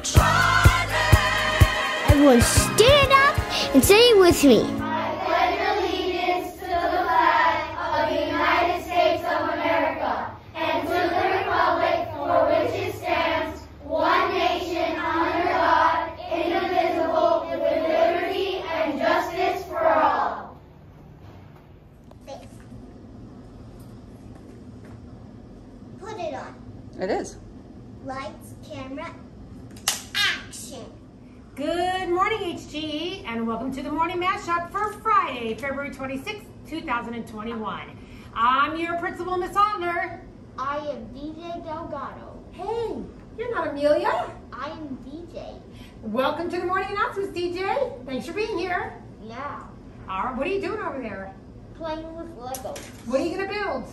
Everyone stand up and say it with me. I pledge allegiance to the flag of the United States of America and to the republic for which it stands, one nation under God, indivisible, with liberty and justice for all. Put it on. It is. Lights, camera, action. Good morning, HG, and welcome to the morning mashup for Friday, February 26th, 2021. I'm your principal, Miss Adler. I am DJ Delgado. Hey, you're not Amelia. I am DJ. Welcome to the morning announcements, DJ. Thanks for being here. Yeah. All right, what are you doing over there? Playing with Legos. What are you gonna build?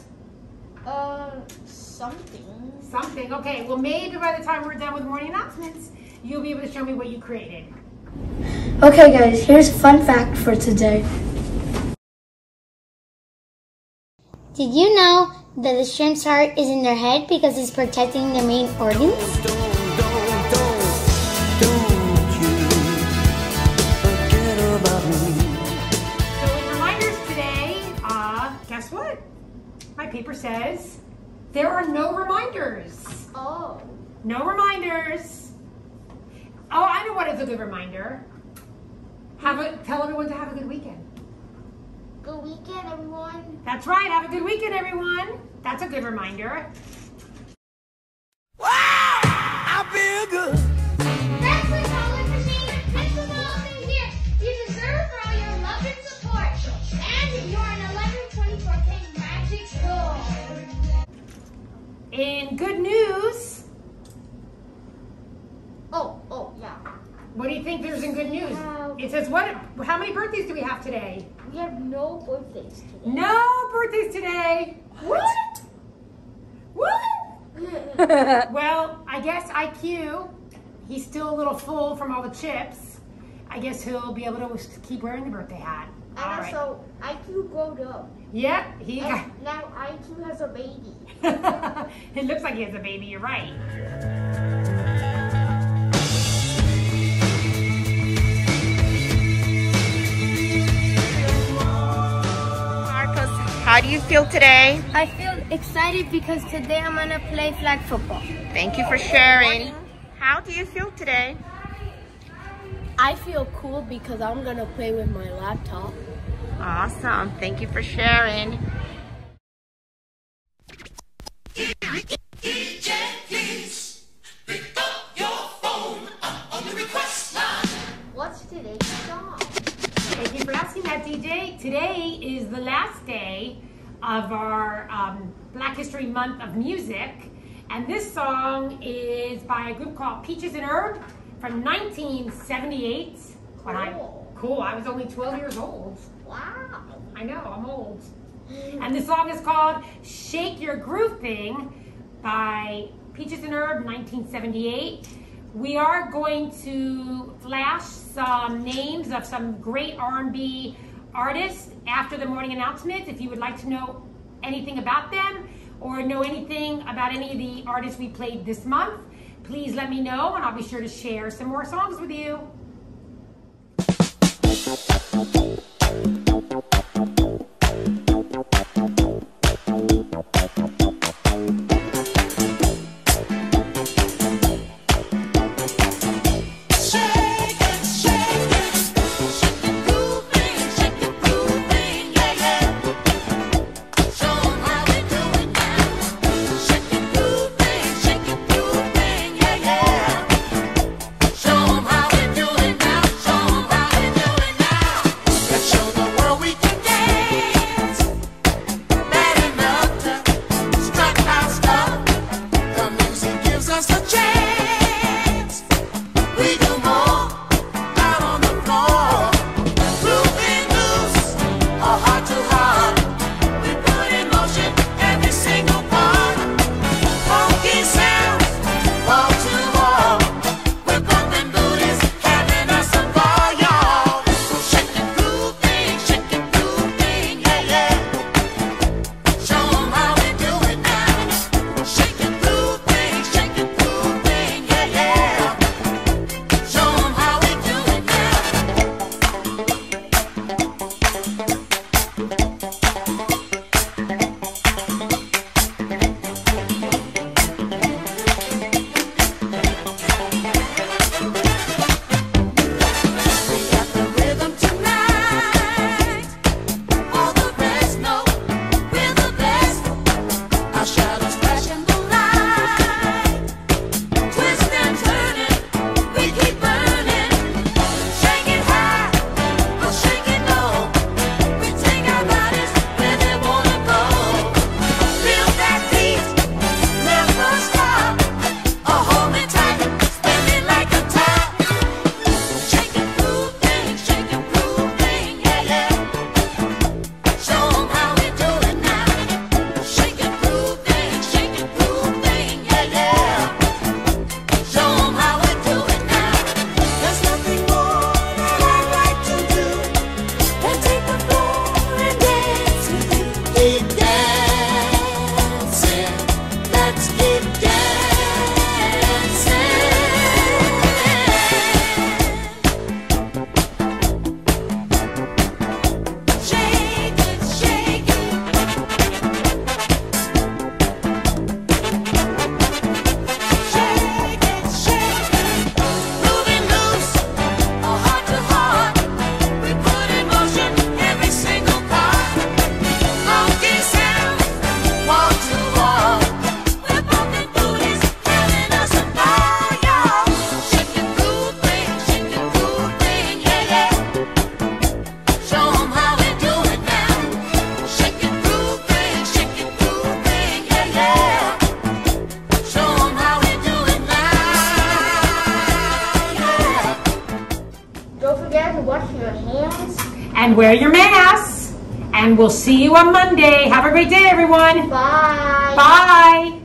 Something. Something. Okay, well maybe by the time we're done with morning announcements, you'll be able to show me what you created. Okay guys, here's a fun fact for today. Did you know that the shrimp's heart is in their head because it's protecting their main organs? So reminders today, guess what? My paper says there are no reminders. Oh. No reminders. Oh, I know what is a good reminder. Tell everyone to have a good weekend. Good weekend, everyone. That's right. Have a good weekend, everyone. That's a good reminder. Wow! I feel good. Thanks for calling for me. Thanks for calling here. You deserve for all your love and support. And you're an 1124K magic doll. In good news, Oh, yeah. what do you think there's in good news? It says what? How many birthdays do we have today? We have no birthdays today. No birthdays today. What? What? Well, I guess IQ, he's still a little full from all the chips. I guess he'll be able to keep wearing the birthday hat. And All right. also, IQ grown up. Yeah, he got. And now IQ has a baby. It looks like he has a baby, you're right. Marcos, how do you feel today? I feel excited because today I'm gonna play flag football. Thank you for sharing. How do you feel today? I feel cool because I'm gonna play with my laptop. Awesome. Thank you for sharing. DJ, please pick up your phone on the request line. What's today's song? Thank you for asking that, DJ. Today is the last day of our Black History Month of music. And this song is by a group called Peaches and Herb from 1978. Cool. I was only 12 years old. Wow. I know, I'm old. And the song is called Shake Your Groove Thing by Peaches and Herb, 1978. We are going to flash some names of some great R&B artists after the morning announcements. If you would like to know anything about them or know anything about any of the artists we played this month, please let me know and I'll be sure to share some more songs with you. wash your hands. And wear your masks. And we'll see you on Monday. Have a great day, everyone. Bye. Bye.